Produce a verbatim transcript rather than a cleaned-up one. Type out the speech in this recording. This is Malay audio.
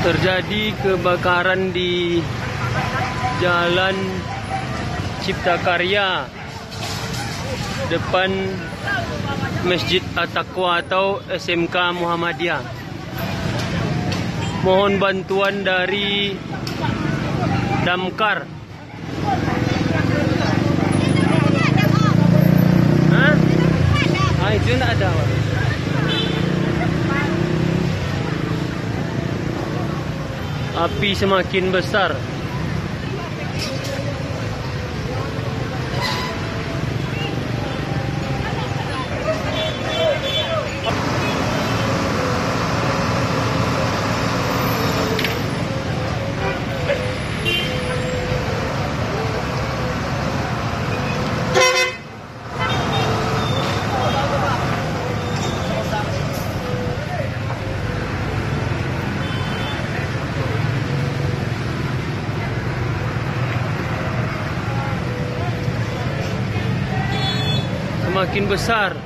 Terjadi kebakaran di Jalan Cipta Karya depan Masjid At-Taqwa atau S M K Muhammadiyah. Mohon bantuan dari damkar. Hah? Ah, itu tak ada. Api semakin besar. Semakin besar.